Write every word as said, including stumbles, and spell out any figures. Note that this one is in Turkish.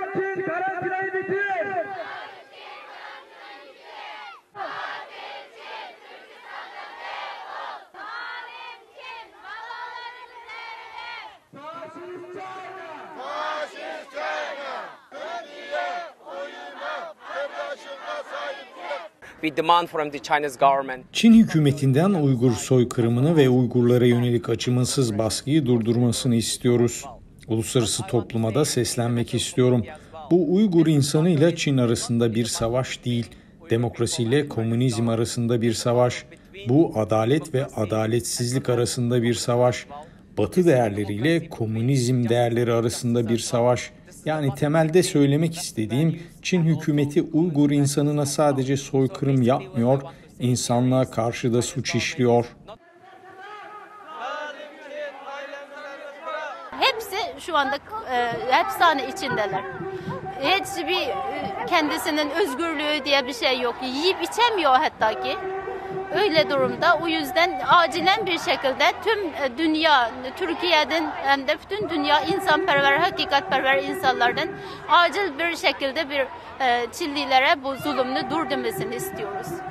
Çin karantinayı bitir. We demand from the Chinese government. Çin hükümetinden Uygur soykırımını ve Uygurlara yönelik acımasız baskıyı durdurmasını istiyoruz. Uluslararası topluma da seslenmek istiyorum. Bu Uygur insanıyla Çin arasında bir savaş değil, demokrasiyle komünizm arasında bir savaş. Bu adalet ve adaletsizlik arasında bir savaş. Batı değerleriyle komünizm değerleri arasında bir savaş. Yani temelde söylemek istediğim, Çin hükümeti Uygur insanına sadece soykırım yapmıyor, insanlığa karşı da suç işliyor. Hepsi şu anda e, hapishane içindeler. Hiçbir e, kendisinin özgürlüğü diye bir şey yok. Yiyip içemiyor hatta ki. Öyle durumda, o yüzden acilen bir şekilde tüm dünya, Türkiye'den hem de bütün dünya insanperver, hakikatperver insanlardan acil bir şekilde bir e, Çinlilere bu zulümünü durdurmasını istiyoruz.